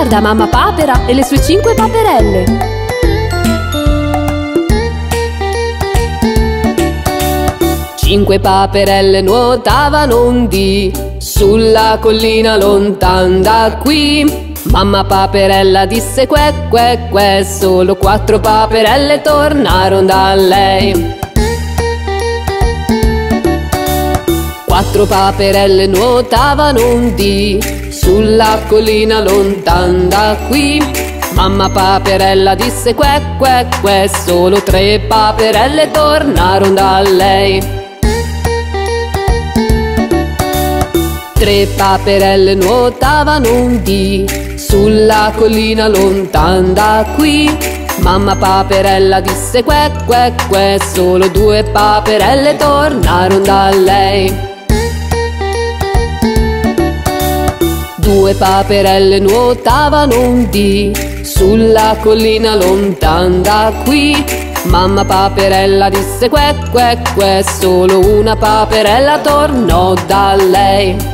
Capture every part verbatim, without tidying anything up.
Guarda mamma papera e le sue cinque paperelle. Cinque paperelle nuotavano un dì sulla collina lontan da qui. Mamma paperella disse que que que, solo quattro paperelle tornarono da lei. Quattro paperelle nuotavano un dì sulla collina lontan da qui. Mamma paperella disse que que que, solo tre paperelle tornarono da lei. Tre paperelle nuotavano un dì sulla collina lontan da qui. Mamma paperella disse que que que, solo due paperelle tornarono da lei. Due paperelle nuotavano un dì sulla collina lontan da qui. Mamma paperella disse que que que, solo una paperella tornò da lei.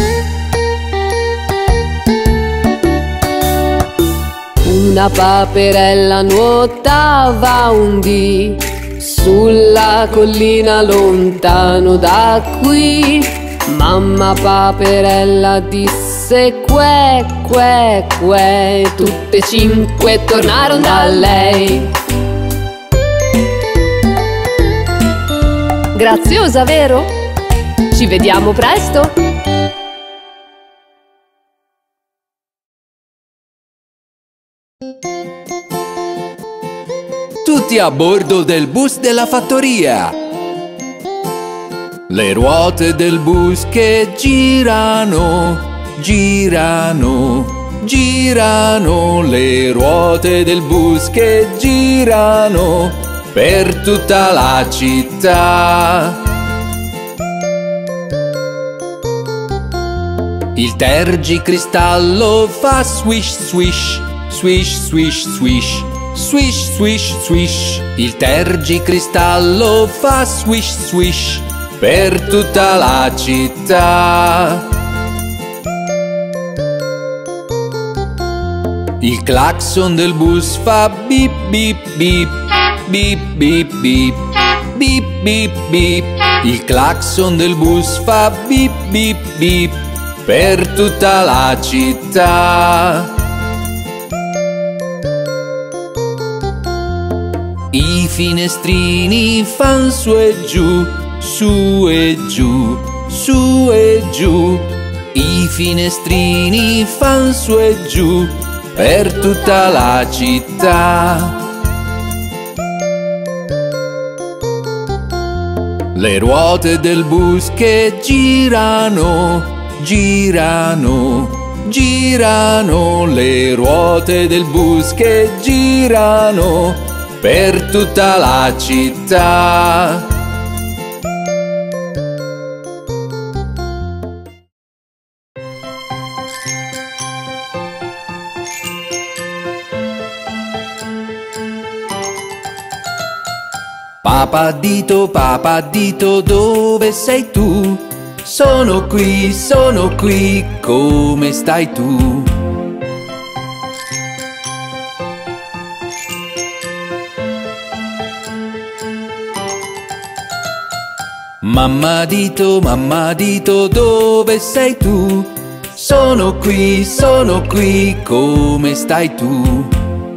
Una paperella nuotava un dì sulla collina lontano da qui. Mamma paperella disse que que que, tutte e cinque tornarono da lei. Graziosa, vero? Ci vediamo presto! Tutti a bordo del bus della fattoria. Le ruote del bus che girano, girano, girano. Le ruote del bus che girano per tutta la città. Il tergicristallo fa swish swish, swish swish swish, swish swish swish. Il tergicristallo fa swish swish per tutta la città. Il clacson del bus fa bip bip bip, bip bip bip, bip bip bip. Il clacson del bus fa bip bip bip per tutta la città. I finestrini fan su e giù, su e giù, su e giù. I finestrini fan su e giù per tutta la città. Le ruote del bus che girano, girano, girano. Le ruote del bus che girano per tutta la città. Papadito, papadito, dove sei tu? Sono qui, sono qui, come stai tu? Mamma dito, mamma dito, dove sei tu? Sono qui, sono qui, come stai tu?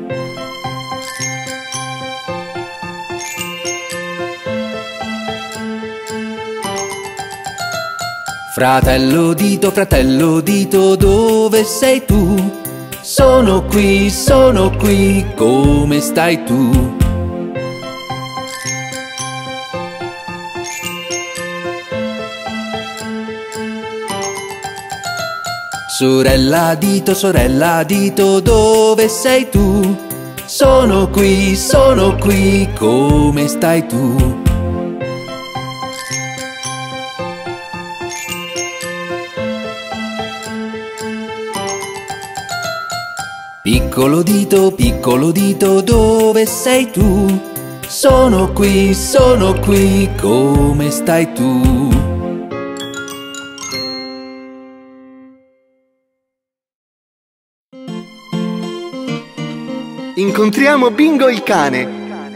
Fratello dito, fratello dito, dove sei tu? Sono qui, sono qui, come stai tu? Sorella dito, sorella dito, dove sei tu? Sono qui, sono qui, come stai tu? Piccolo dito, piccolo dito, dove sei tu? Sono qui, sono qui, come stai tu? Incontriamo Bingo il cane.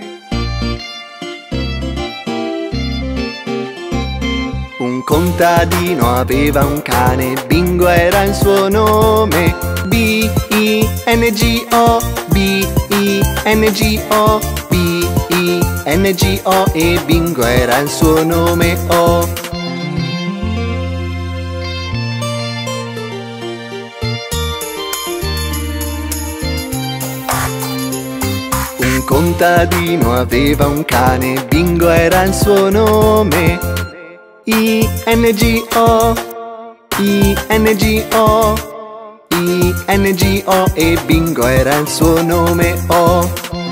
Un contadino aveva un cane, Bingo era il suo nome. B I N G O, B I N G O, B I N G O, e Bingo era il suo nome. Oh. Un contadino aveva un cane, Bingo era il suo nome. I N G O, I N G O, I N G O, e Bingo era il suo nome. Oh.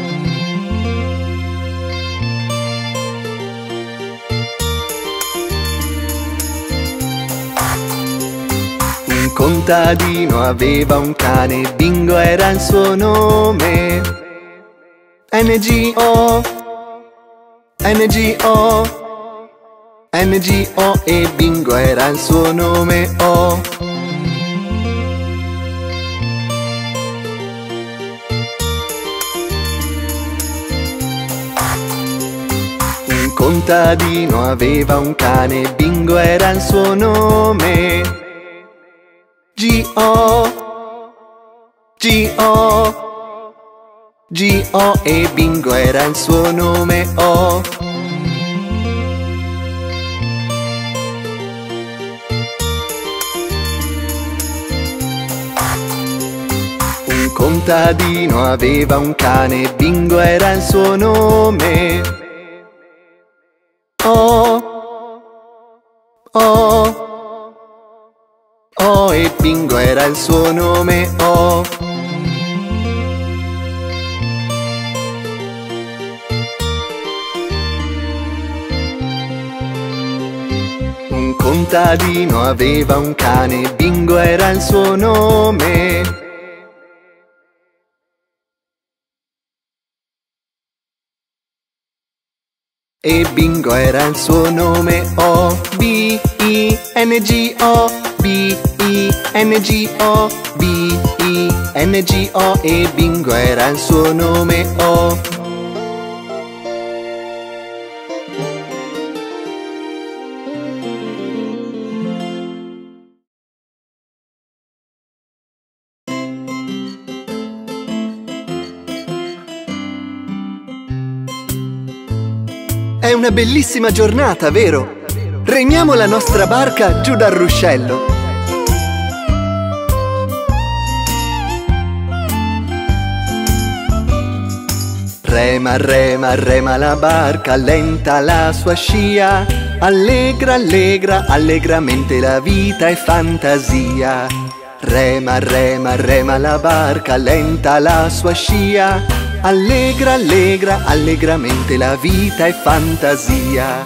Un contadino aveva un cane, Bingo era il suo nome. N G O, N G O, N G O, e Bingo era il suo nome. Oh. Un contadino aveva un cane, Bingo era il suo nome. G O, G O, G O, e Bingo era il suo nome. Oh. Un contadino aveva un cane, Bingo era il suo nome. Oh, oh, oh, e Bingo era il suo nome. Oh. Un contadino aveva un cane, Bingo era il suo nome. E Bingo era il suo nome. Oh. B I N G O, B I N G O, B I N G O, e Bingo era il suo nome. Oh. È una bellissima giornata, vero? Remiamo la nostra barca giù dal ruscello. Rema, rema, rema la barca, lenta la sua scia. Allegra, allegra, allegramente la vita è fantasia. Rema, rema, rema la barca, lenta la sua scia. Allegra, allegra, allegramente la vita è fantasia.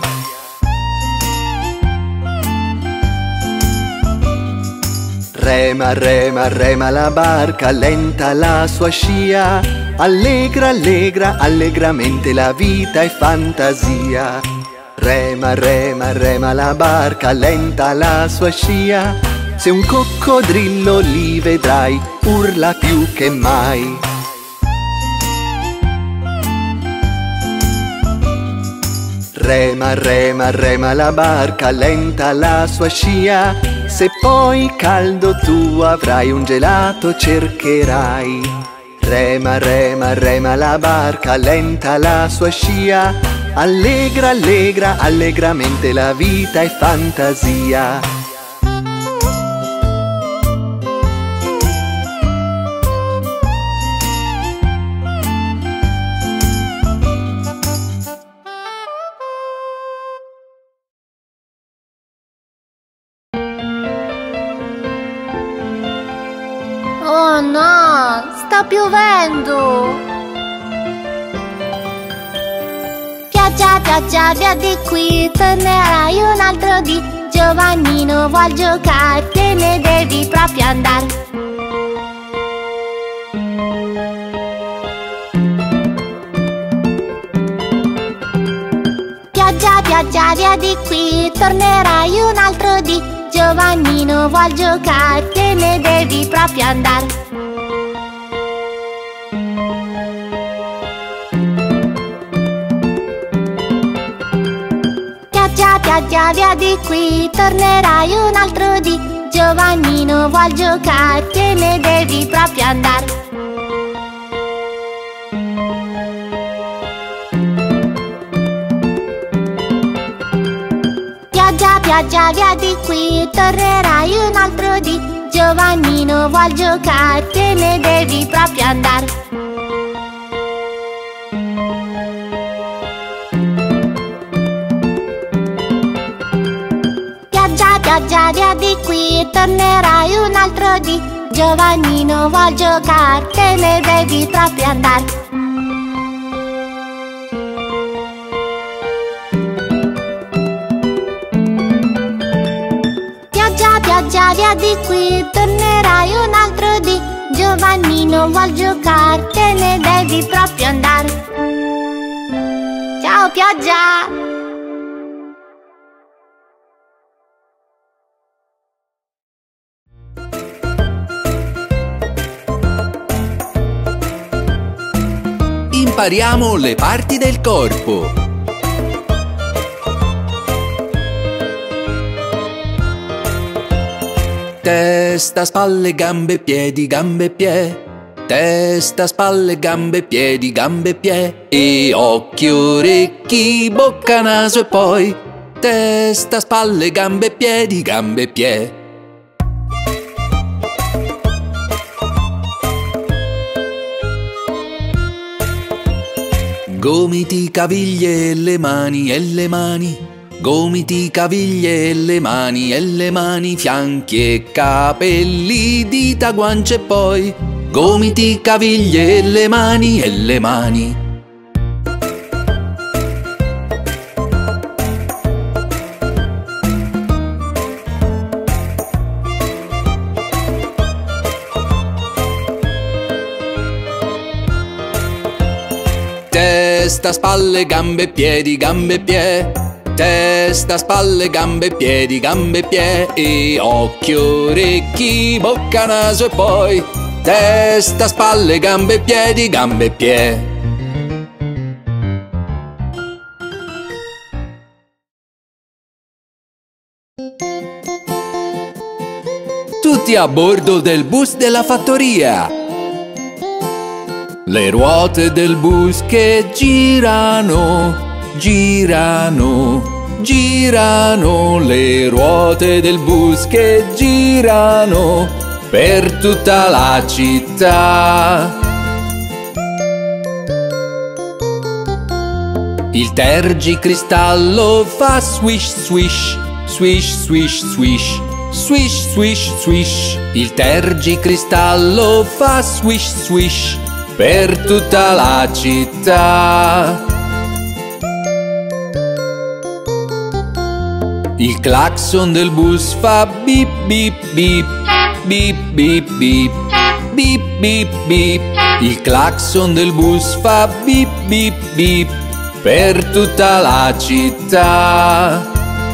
Rema, rema, rema la barca, lenta la sua scia. Allegra, allegra, allegramente la vita è fantasia. Rema, rema, rema la barca, lenta la sua scia. Se un coccodrillo li vedrai, urla più che mai. Rema, rema, rema la barca, lenta la sua scia. Se poi caldo tu avrai, un gelato cercherai. Rema, rema, rema la barca, lenta la sua scia. Allegra, allegra, allegramente la vita è fantasia. Oh no, sta piovendo! Pioggia, pioggia, via di qui, tornerai un altro dì. Giovannino vuol giocare, te ne devi proprio andare. Pioggia, pioggia, via di qui, tornerai un altro dì. Giovannino vuol giocare, te ne devi proprio andare. Pioggia, pioggia, via di qui, tornerai un altro dì. Giovannino vuol giocare, te ne devi proprio andare. Pioggia, pioggia, via di qui, tornerai un altro dì. Giovannino vuol giocare, te ne devi proprio andare. Pioggia, pioggia, via di qui, tornerai un altro dì. Giovannino vuol giocare, te ne devi proprio andare. Pioggia, pioggia, via di qui, tornerai un altro dì. Giovannino vuol giocare, te ne devi proprio andare. Ciao pioggia! Impariamo le parti del corpo. Testa, spalle, gambe, piedi, gambe, piedi. Testa, spalle, gambe, piedi, gambe, piedi. E occhi, orecchi, bocca, naso e poi testa, spalle, gambe, piedi, gambe, piedi. Gomiti, caviglie e le mani e le mani. Gomiti, caviglie e le mani e le mani. Fianchi e capelli, dita, guance e poi gomiti, caviglie e le mani e le mani. Testa, spalle, gambe, piedi, gambe, piedi. Testa, spalle, gambe, piedi, gambe, piedi. E occhi, orecchi, bocca, naso e poi testa, spalle, gambe, piedi, gambe, piedi. Tutti a bordo del bus della fattoria. Le ruote del bus che girano, girano, girano. Le ruote del bus che girano per tutta la città. Il tergicristallo fa swish swish, swish swish swish, swish swish swish. Il tergicristallo fa swish swish per tutta la città. Il clacson del bus fa bip bip bip, bip bip bip, bip bip bip. Il clacson del bus fa bip bip bip per tutta la città.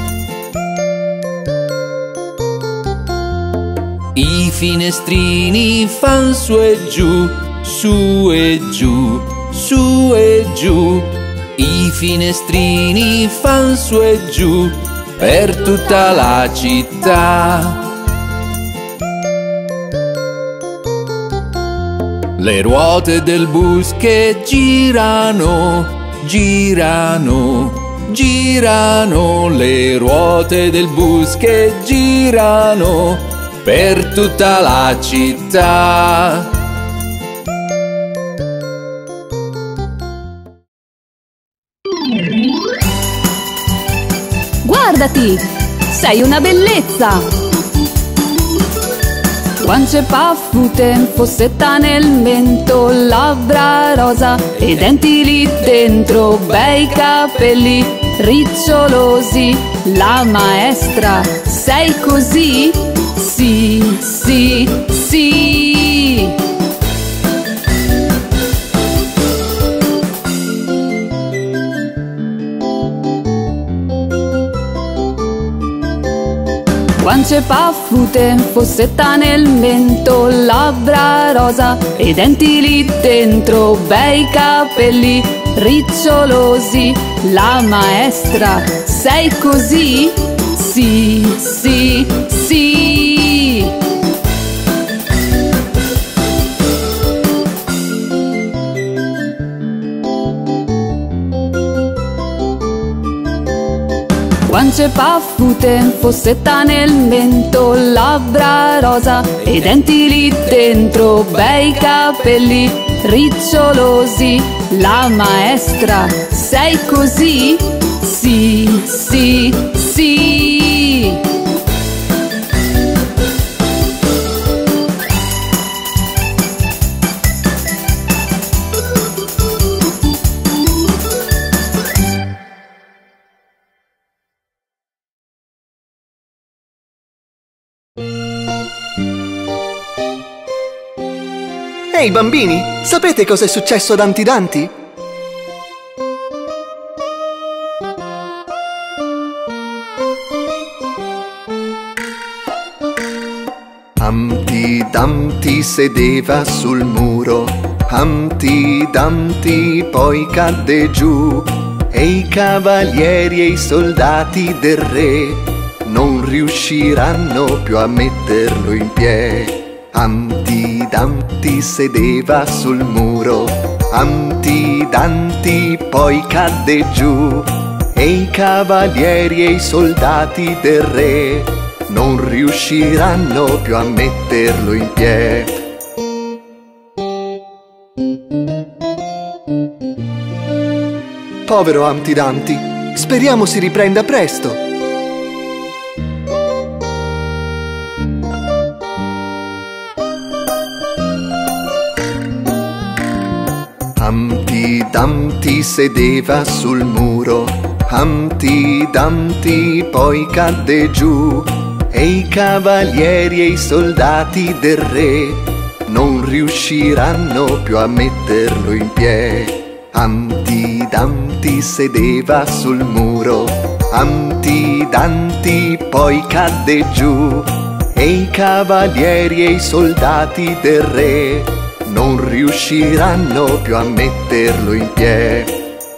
I finestrini fan su e giù, su e giù, su e giù. I finestrini fan su e giù per tutta la città. Le ruote del bus che girano, girano, girano. Le ruote del bus che girano per tutta la città. Guardati, sei una bellezza! Guance paffute, fossetta nel mento, labbra rosa e denti lì dentro, bei capelli ricciolosi. La maestra, sei così? Sì, sì, sì! Guance paffute, fossetta nel mento, labbra rosa e denti lì dentro, bei capelli ricciolosi. la maestra. Sei così? Sì, sì, sì. Guance paffute, fossetta nel mento, labbra rosa e denti lì dentro, bei capelli ricciolosi, la maestra. Sei così? Sì, sì, sì. Ehi bambini, sapete cosa è successo ad Humpty Dumpty? Humpty Dumpty sedeva sul muro, Humpty Dumpty poi cadde giù, e i cavalieri e i soldati del re non riusciranno più a metterlo in piedi. Humpty Dumpty sedeva sul muro, Humpty Dumpty poi cadde giù, e i cavalieri e i soldati del re non riusciranno più a metterlo in piedi. Povero Humpty Dumpty, speriamo si riprenda presto. Humpty Dumpty sedeva sul muro, Humpty Dumpty poi cadde giù, e i cavalieri e i soldati del re non riusciranno più a metterlo in piedi. Humpty Dumpty sedeva sul muro, Humpty Dumpty poi cadde giù, e i cavalieri e i soldati del re non riusciranno più a metterlo in piedi.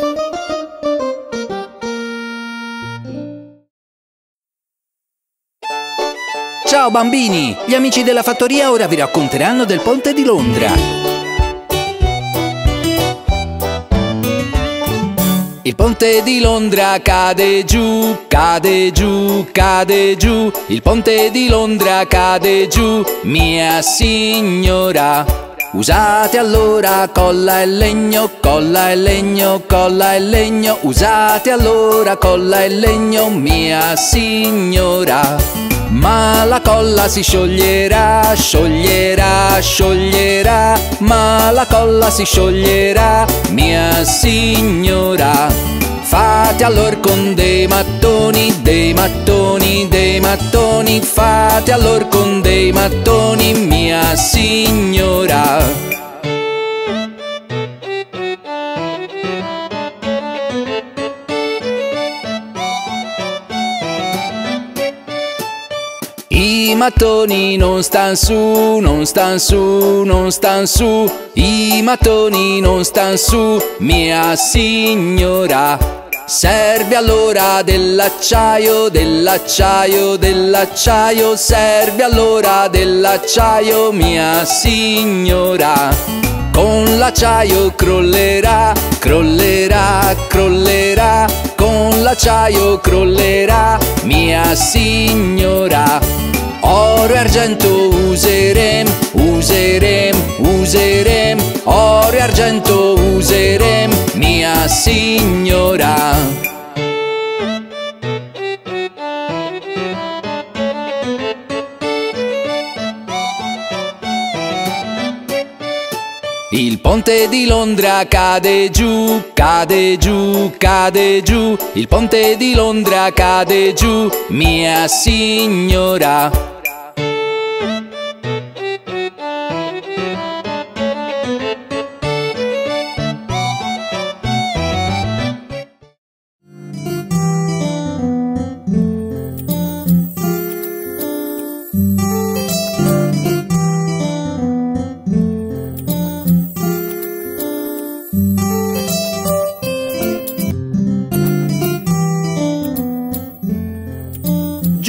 Ciao bambini! Gli amici della fattoria ora vi racconteranno del ponte di Londra. Il ponte di Londra cade giù, cade giù, cade giù. Il ponte di Londra cade giù, mia signora. Usate allora colla e legno, colla e legno, colla e legno. Usate allora colla e legno, mia signora. Ma la colla si scioglierà, scioglierà, scioglierà. Ma la colla si scioglierà, mia signora. Fate allora con dei mattoni, dei mattoni, dei mattoni. Fate allora con dei mattoni, mia signora. I mattoni non stan su, non stan su, non stan su. I mattoni non stan su, mia signora. Serve allora dell'acciaio, dell'acciaio, dell'acciaio. Serve allora dell'acciaio, mia signora. Con l'acciaio crollerà, crollerà, crollerà. Con l'acciaio crollerà, mia signora. Oro e argento userem, userem, userem. Oro e argento userem, mia signora. Il ponte di Londra cade giù, cade giù, cade giù. Il ponte di Londra cade giù, mia signora.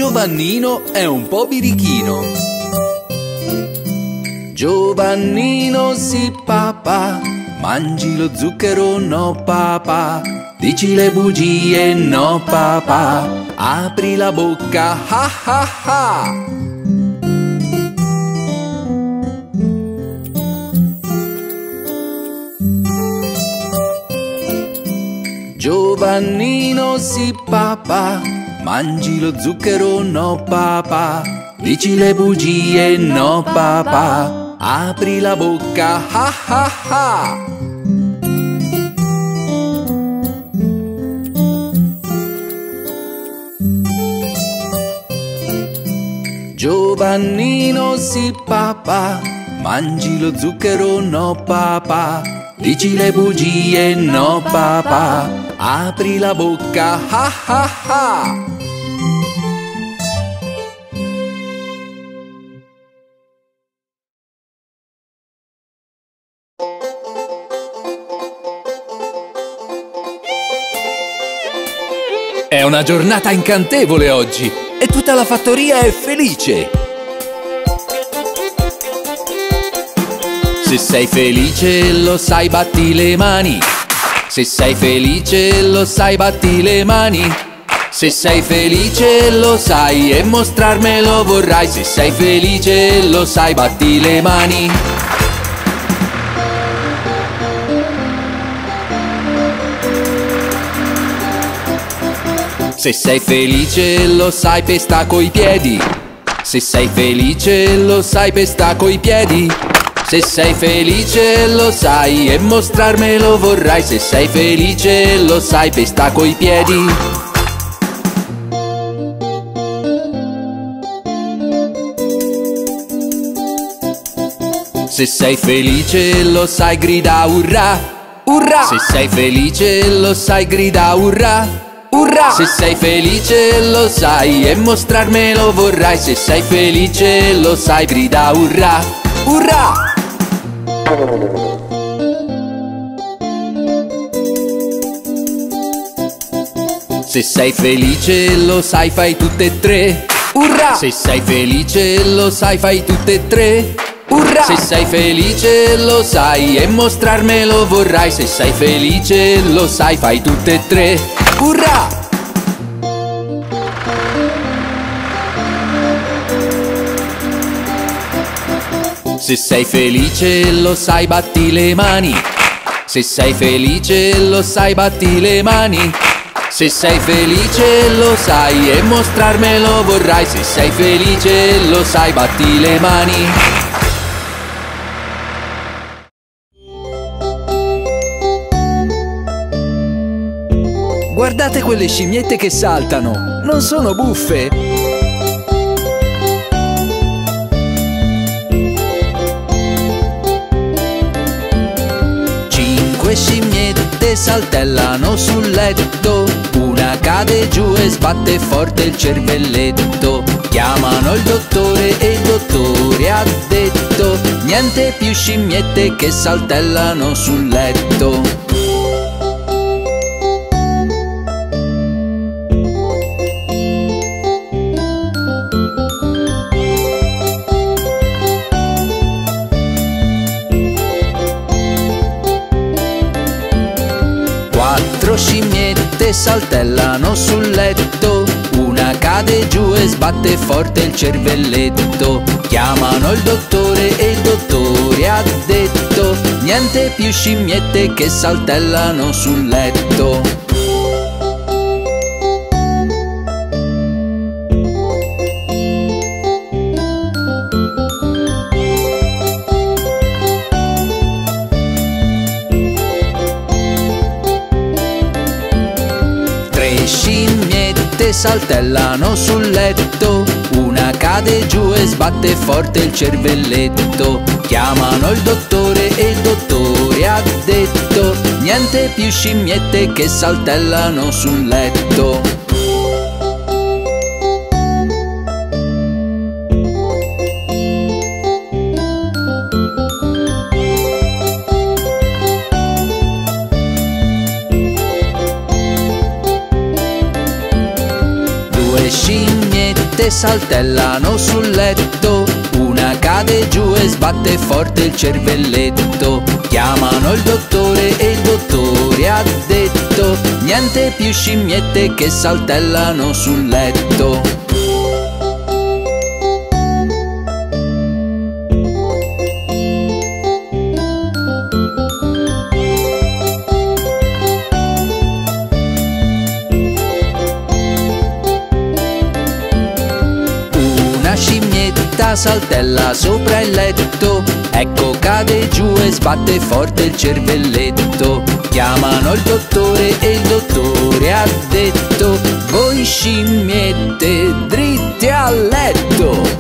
Giovannino è un po' birichino. Giovannino sì papà, mangi lo zucchero no papà, dici le bugie no papà, apri la bocca ha ha ha. Giovannino sì papà, mangi lo zucchero no papà, dici le bugie no papà, apri la bocca ha ha ha. Giovannino sì papà, mangi lo zucchero no papà, dici le bugie no papà, apri la bocca ha ha ha. È una giornata incantevole oggi e tutta la fattoria è felice. Se sei felice lo sai batti le mani. Se sei felice lo sai batti le mani. Se sei felice lo sai e mostrarmelo vorrai. Se sei felice lo sai batti le mani. Se sei felice lo sai pesta coi piedi. Se sei felice lo sai pesta coi piedi. Se sei felice lo sai e mostrarmelo vorrai. Se sei felice lo sai pesta coi piedi. Se sei felice lo sai grida urrà, urrà. Se sei felice lo sai grida urrà, urrà! Se sei felice lo sai e mostrarmelo vorrai. Se sei felice lo sai grida urrà, urrà! Se sei felice lo sai fai tutte e tre, urrà! Se sei felice lo sai fai tutte e tre, urrà! Se sei felice lo sai e mostrarmelo vorrai. Se sei felice lo sai fai tutte e tre, urrà! Se sei felice lo sai batti le mani. Se sei felice lo sai batti le mani. Se sei felice lo sai e mostrarmelo vorrai. Se sei felice lo sai batti le mani. Guardate quelle scimmiette che saltano, non sono buffe? Cinque scimmiette saltellano sul letto, una cade giù e sbatte forte il cervelletto. Chiamano il dottore e il dottore ha detto: niente più scimmiette che saltellano sul letto. Quattro scimmiette saltellano sul letto, una cade giù e sbatte forte il cervelletto. Chiamano il dottore e il dottore ha detto: niente più scimmiette che saltellano sul letto. Scimmiette saltellano sul letto, una cade giù e sbatte forte il cervelletto. Chiamano il dottore e il dottore ha detto: niente più scimmiette che saltellano sul letto. Scimmiette scimmie saltellano sul letto. Una cade giù e sbatte forte il cervelletto. Chiamano il dottore e il dottore ha detto: niente più scimmiette che saltellano sul letto. Saltella sopra il letto, ecco cade giù e sbatte forte il cervelletto. Chiamano il dottore e il dottore ha detto: voi scimmiette dritte a letto.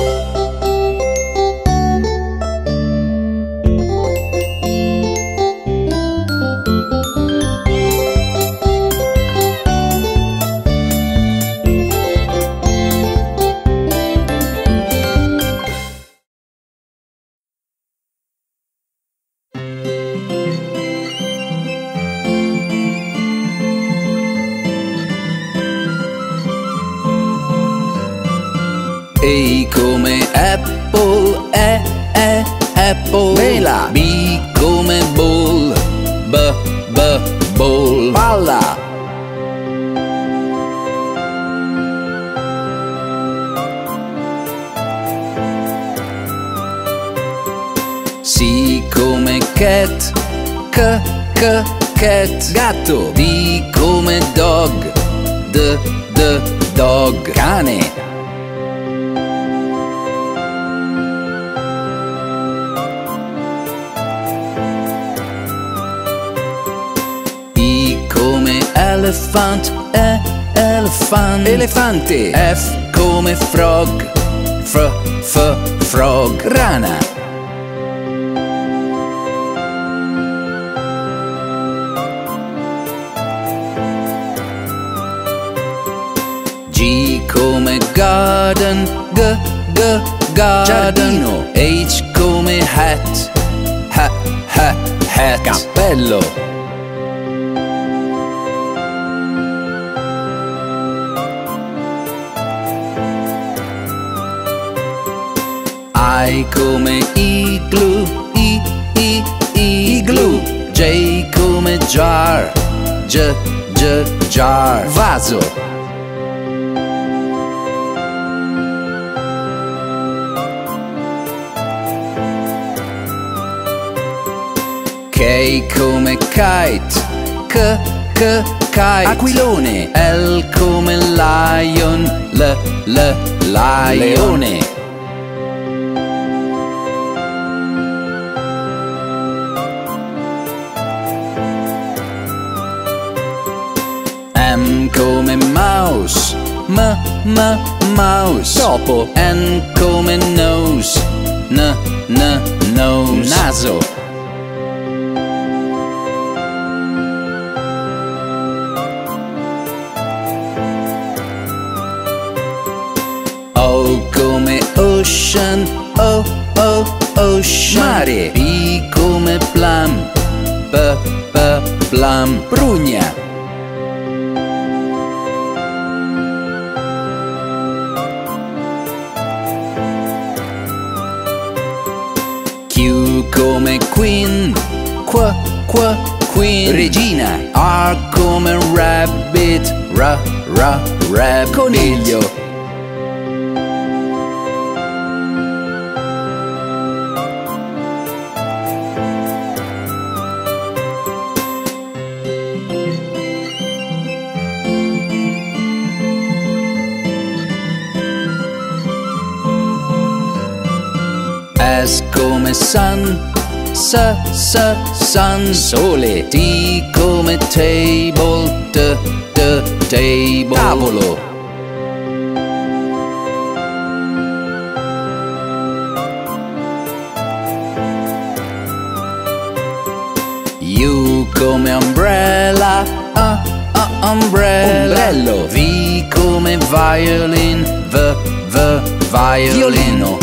A come apple, E, E, apple. Mela. B come ball, B, B, ball. Palla. C come cat, C, C, cat. Gatto. D come dog, D, D, dog. Cane. Elephant, E, elephant. Elefante. F come frog, F, F, frog. Rana. G come garden, G, G, garden. Giardino. H come hat, H, H, hat. Cappello. I come igloo, I, I, igloo. J come jar, J, J, jar. Vaso. K come kite, K, K, kite. Aquilone. L come lion, L, L, lion. Leone. M come mouse, M, M, mouse. Topo. N come nose, N, N, nose. Naso. O come ocean, O, O, ocean. Mare. P come plum, P, P, plum. Prugna. Q come queen, Qu, Qu, queen. Regina. R come rabbit, R, R, rabbit. Coniglio. S come sun, S, S, sun. Sole. T come table, T, T, table. Tavolo. U come umbrella, uh, uh, umbrella. Ombrello. V come violin, V, V, violin. Violino.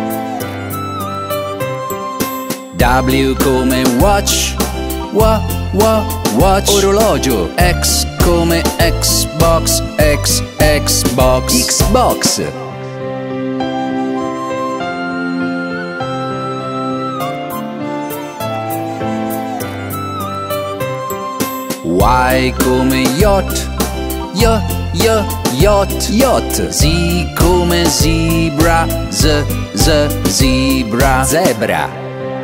W come watch, W, wa, watch. Orologio. X come Xbox, X, Xbox. Xbox. Y come yacht, y, y, yacht, yacht. Z come zebra, z, z, zebra, zebra.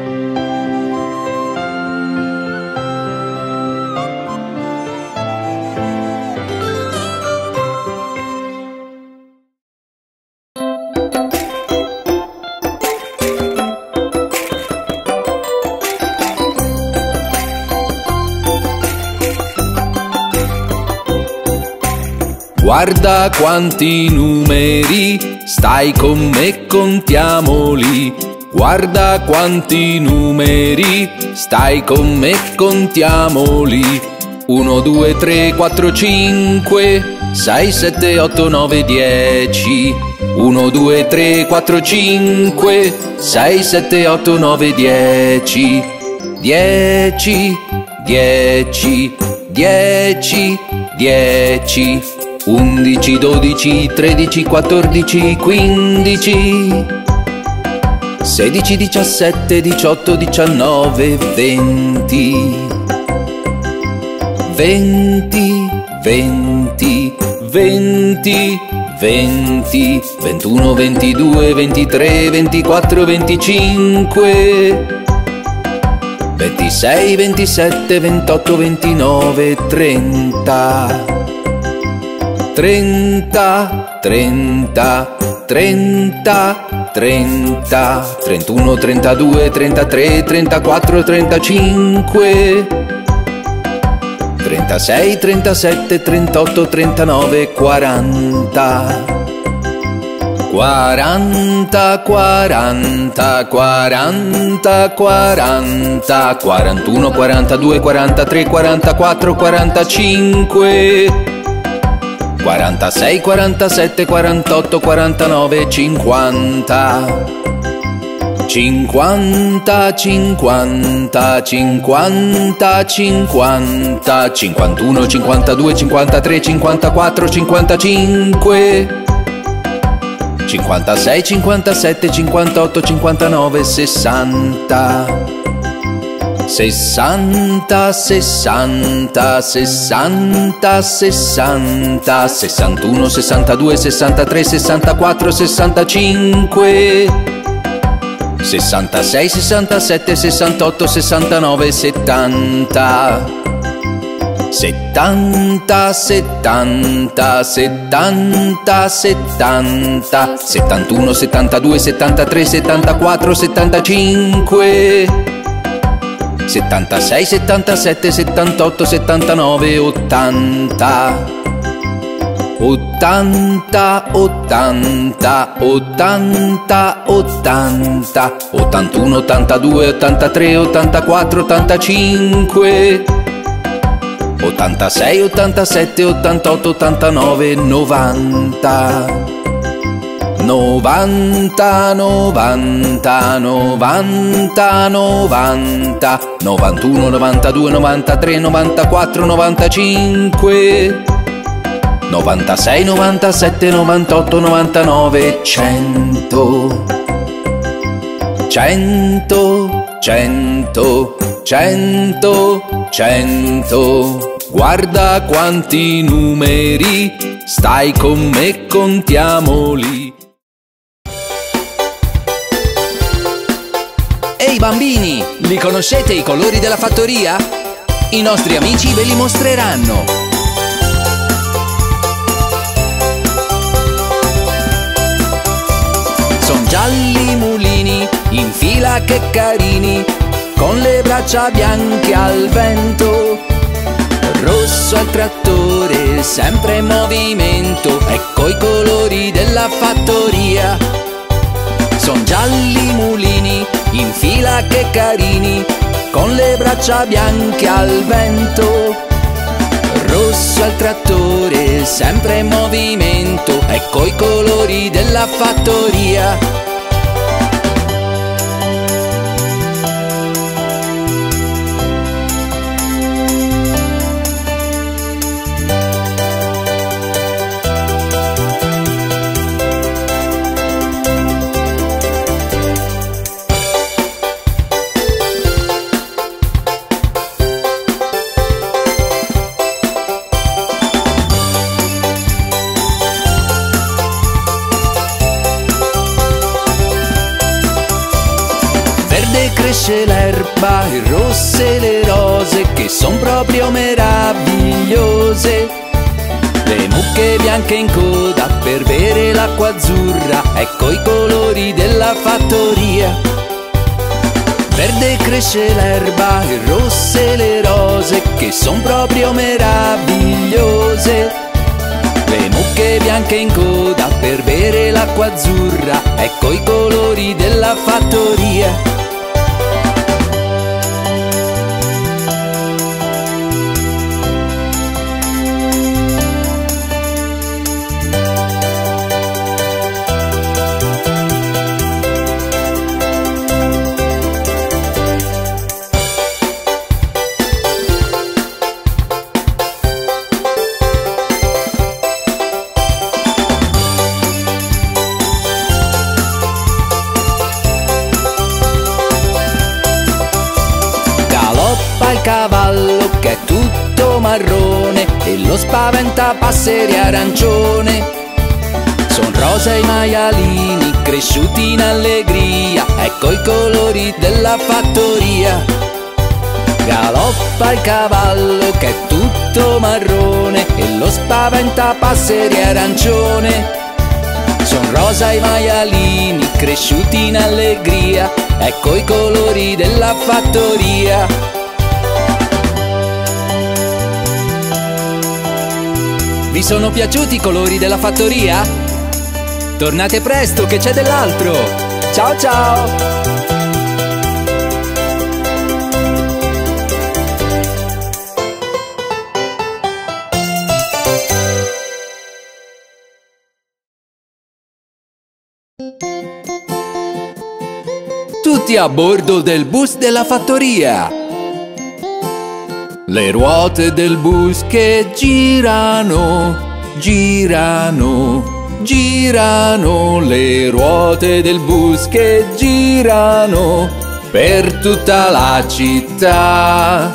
Guarda quanti numeri, stai con me, contiamoli. Guarda quanti numeri, stai con me, contiamoli. Uno, due, tre, quattro, cinque, sei, sette, otto, nove, dieci. Uno, due, tre, quattro, cinque, sei, sette, otto, nove, dieci. Dieci, dieci, dieci, dieci. Undici, dodici, tredici, quattordici, quindici, sedici, diciassette, diciotto, diciannove, venti. Venti, venti, venti, venti, ventuno, ventidue, ventitré, ventiquattro, venticinque, ventisei, ventisette, ventotto, ventinove, trenta. Trenta, trenta, trenta, trenta, trentuno, trentadue, trentatré, trentaquattro, trentacinque, trentasei, trentasette, trentotto, trentanove, quaranta. Quaranta, quaranta, quaranta, quaranta, quarantuno, quarantadue, quarantatré, quarantaquattro, quarantacinque, quarantasei, quarantasette, quarantotto, quarantanove, cinquanta. Cinquanta, cinquanta, cinquanta, cinquanta, cinquantuno, cinquantadue, cinquantatré, cinquantaquattro, cinquantacinque, cinquantasei, cinquantasette, cinquantotto, cinquantanove, sessanta. Sessanta, sessanta, sessanta, sessanta, sessantuno, sessantadue, sessantatré, sessantaquattro, sessantacinque, sessantasei, sessantasette, sessantotto, sessantanove, settanta. Settanta, settanta, settanta, settanta, settantuno, settantadue, settantatré, settantaquattro, settantacinque, settantasei, settantasette, settantotto, settantanove, ottanta. Ottanta, ottanta, ottanta, ottanta, ottantuno, ottantadue, ottantatré, ottantaquattro, ottantacinque, ottantasei, ottantasette, ottantotto, ottantanove, novanta. Novanta, novanta, novanta, novanta, novantuno, novantadue, novantatré, novantaquattro, novantacinque, novantasei, novantasette, novantotto, novantanove, cento. Cento, cento, cento, cento. Guarda quanti numeri, stai con me, contiamoli. Ehi bambini, li conoscete i colori della fattoria? I nostri amici ve li mostreranno. Son gialli mulini, in fila che carini, con le braccia bianche al vento. Rosso al trattore, sempre in movimento, ecco i colori della fattoria. Son gialli mulini, in fila che carini, con le braccia bianche al vento. Rosso al trattore, sempre in movimento, ecco i colori della fattoria. cresce l'erba e rosse le rose che son proprio meravigliose. Le mucche bianche in coda per bere l'acqua azzurra, ecco i colori della fattoria. Verde cresce l'erba e rosse le rose che son proprio meravigliose. Le mucche bianche in coda per bere l'acqua azzurra, ecco i colori della fattoria. Cavallo che è tutto marrone e lo spaventapasseri arancione. Son rosa i maialini cresciuti in allegria, ecco i colori della fattoria. Galoppa il cavallo che è tutto marrone e lo spaventapasseri arancione. Son rosa i maialini cresciuti in allegria, ecco i colori della fattoria. Vi sono piaciuti i colori della fattoria? Tornate presto che c'è dell'altro! Ciao ciao! Tutti a bordo del bus della fattoria! Le ruote del bus che girano, girano, girano. Le ruote del bus che girano per tutta la città.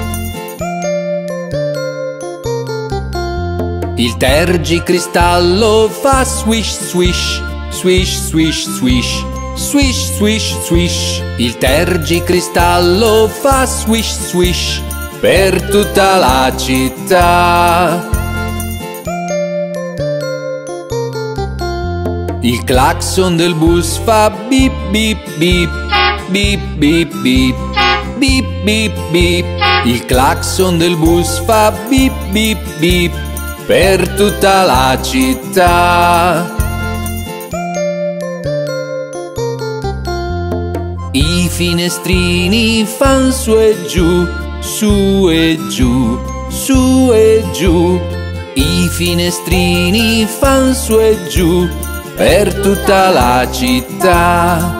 Il tergicristallo fa swish swish, swish swish swish, swish swish swish. Il tergicristallo fa swish swish per tutta la città. Il clacson del bus fa bip bip bip, bip bip bip, bip bip bip. Il clacson del bus fa bip bip bip per tutta la città. I finestrini fan su e giù, su e giù, su e giù. I finestrini fan su e giù per tutta la città.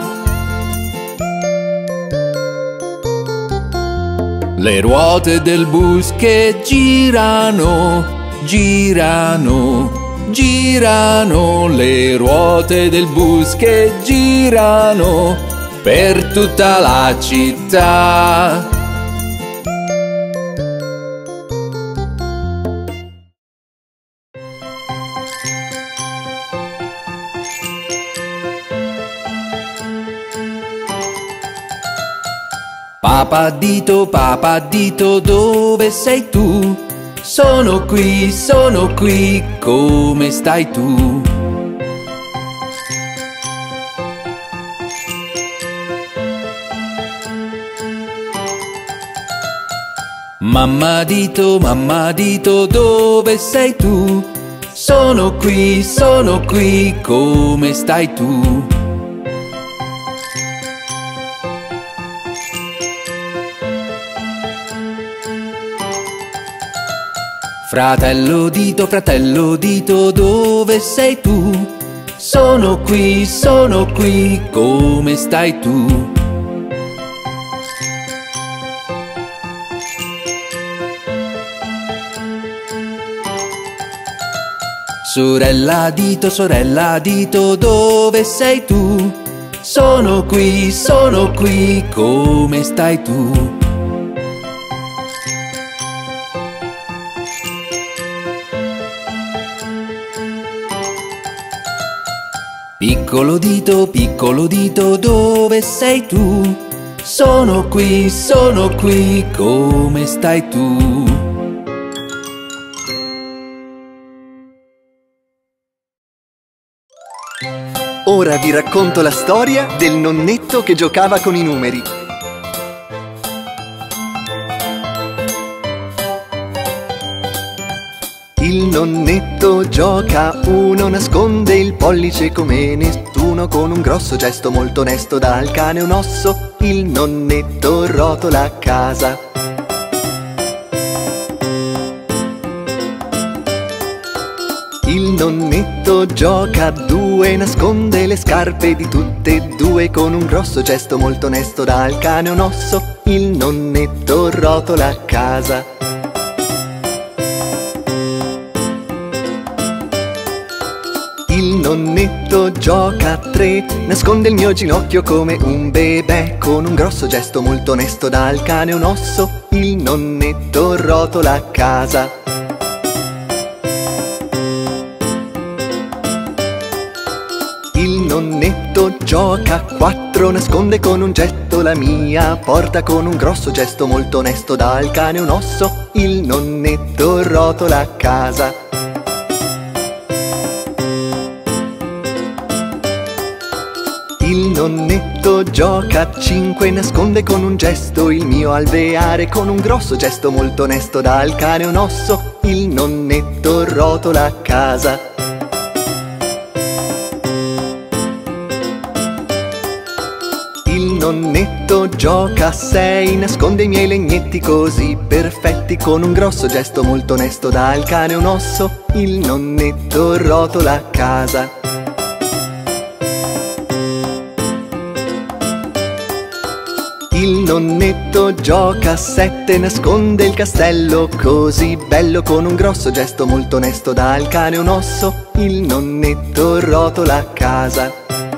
Le ruote del bus che girano, girano, girano. Le ruote del bus che girano per tutta la città. Papadito, papadito, dove sei tu? Sono qui, sono qui, come stai tu? Mamma dito, mamma dito, dove sei tu? Sono qui, sono qui, come stai tu? Fratello dito, fratello dito, dove sei tu? Sono qui, sono qui, come stai tu? Sorella dito, sorella dito, dove sei tu? Sono qui, sono qui, come stai tu? Piccolo dito, piccolo dito, dove sei tu? Sono qui, sono qui, come stai tu? Ora vi racconto la storia del nonnetto che giocava con i numeri. Il nonnetto gioca, uno nasconde il pollice come nessuno, con un grosso gesto molto onesto dà al cane un osso. Il nonnetto rotola a casa. Il nonnetto gioca a due, nasconde le scarpe di tutte e due, con un grosso gesto molto onesto dà al cane un osso. Il nonnetto rotola a casa. Il nonnetto gioca a tre, nasconde il mio ginocchio come un bebè, con un grosso gesto molto onesto dà al cane un osso. Il nonnetto rotola a casa. Il nonnetto gioca a quattro, nasconde con un gesto la mia porta, con un grosso gesto molto onesto dà al cane un osso. Il nonnetto rotola a casa. Il nonnetto gioca a cinque, nasconde con un gesto il mio alveare, con un grosso gesto molto onesto dà al cane un osso. Il nonnetto rotola a casa. Il nonnetto gioca a sei, nasconde i miei legnetti così perfetti, con un grosso gesto molto onesto dà al cane un osso. Il nonnetto rotola a casa. Il nonnetto gioca a sette, nasconde il castello così bello, con un grosso gesto molto onesto dà al cane un osso. Il nonnetto rotola a casa.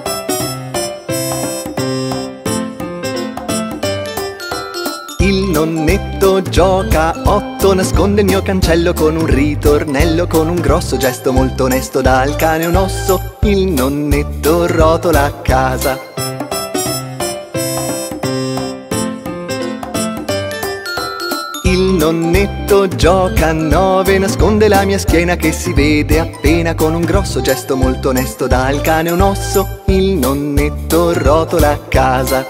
Il nonnetto gioca a otto, nasconde il mio cancello con un ritornello, con un grosso gesto molto onesto dà al cane un osso. Il nonnetto rotola a casa. Il nonnetto gioca a nove, nasconde la mia schiena che si vede appena, con un grosso gesto molto onesto dà al cane un osso. Il nonnetto rotola a casa.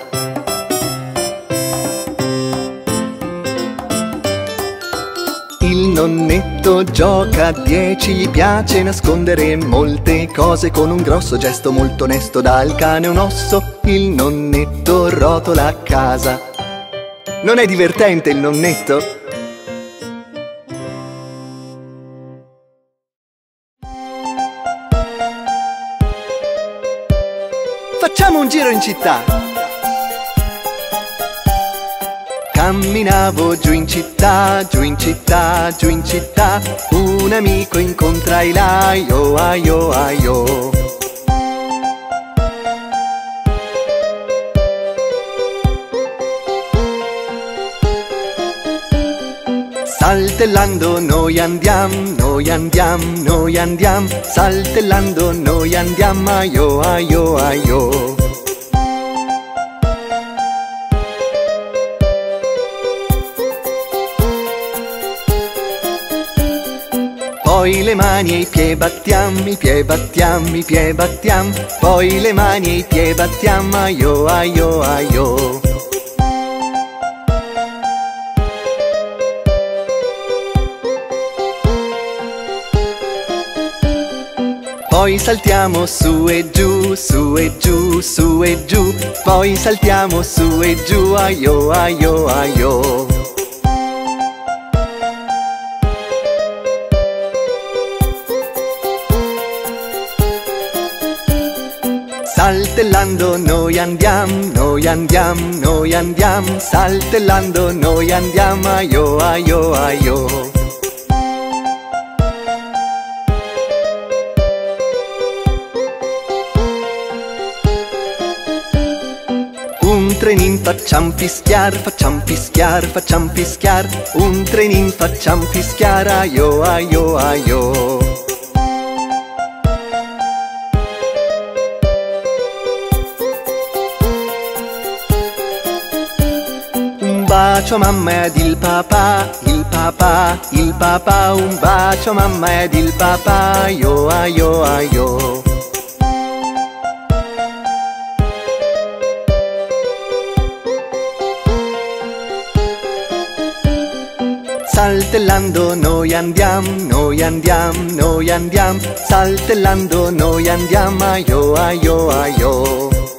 Il nonnetto gioca a dieci, gli piace nascondere molte cose, con un grosso gesto molto onesto dà al cane un osso. Il nonnetto rotola a casa. Non è divertente il nonnetto? Facciamo un giro in città! Camminavo giù in città, giù in città, giù in città, un amico incontrai là, aio, aio, aio. Saltellando noi andiam, noi andiam, noi andiam, saltellando noi andiam, aio, aio, aio. Poi le mani e i piedi battiam, i piedi battiam, i piedi battiam, poi le mani e i piedi battiam, aio, aio, aio. Poi saltiamo su e giù, su e giù, su e giù, poi saltiamo su e giù, aio, aio, aio. Saltellando noi andiam, noi andiam, noi andiam, saltellando noi andiam, aio, aio, aio. Un trenin facciam fischiar, facciam fischiar, facciam fischiar, un trenin facciam fischiar, aio, aio, aio. bacio mamma ed il papà, il papà, il papà, un bacio mamma ed il papà, aio aio aio. Saltellando noi andiamo, noi andiamo, noi andiamo, saltellando noi andiamo, aio aio aio.